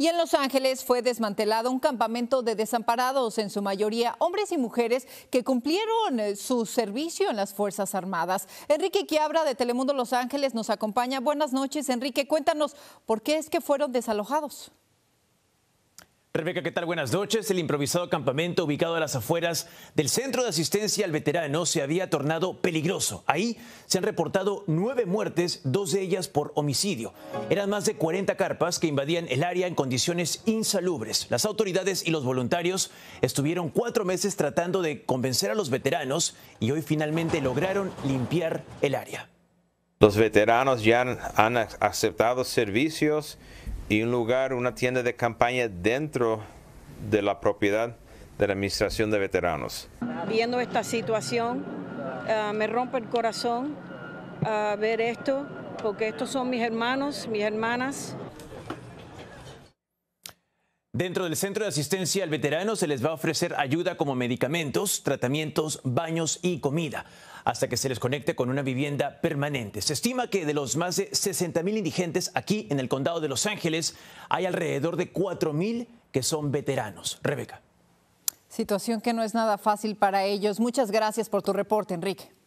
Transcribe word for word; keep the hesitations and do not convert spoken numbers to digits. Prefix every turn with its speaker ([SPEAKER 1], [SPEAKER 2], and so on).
[SPEAKER 1] Y en Los Ángeles fue desmantelado un campamento de desamparados, en su mayoría hombres y mujeres que cumplieron eh, su servicio en las Fuerzas Armadas. Enrique Quiabra de Telemundo Los Ángeles nos acompaña. Buenas noches, Enrique. Cuéntanos, ¿por qué es que fueron desalojados?
[SPEAKER 2] Rebeca, ¿qué tal? Buenas noches. El improvisado campamento ubicado a las afueras del Centro de Asistencia al Veterano se había tornado peligroso. Ahí se han reportado nueve muertes, dos de ellas por homicidio. Eran más de cuarenta carpas que invadían el área en condiciones insalubres. Las autoridades y los voluntarios estuvieron cuatro meses tratando de convencer a los veteranos y hoy finalmente lograron limpiar el área.
[SPEAKER 3] Los veteranos ya han, han aceptado servicios y un lugar, una tienda de campaña dentro de la propiedad de la Administración de Veteranos.
[SPEAKER 4] Viendo esta situación, uh, me rompe el corazón uh, ver esto, porque estos son mis hermanos, mis hermanas.
[SPEAKER 2] Dentro del Centro de Asistencia al Veterano se les va a ofrecer ayuda como medicamentos, tratamientos, baños y comida, hasta que se les conecte con una vivienda permanente. Se estima que de los más de sesenta mil indigentes aquí en el condado de Los Ángeles, hay alrededor de cuatro mil que son veteranos. Rebeca.
[SPEAKER 1] Situación que no es nada fácil para ellos. Muchas gracias por tu reporte, Enrique.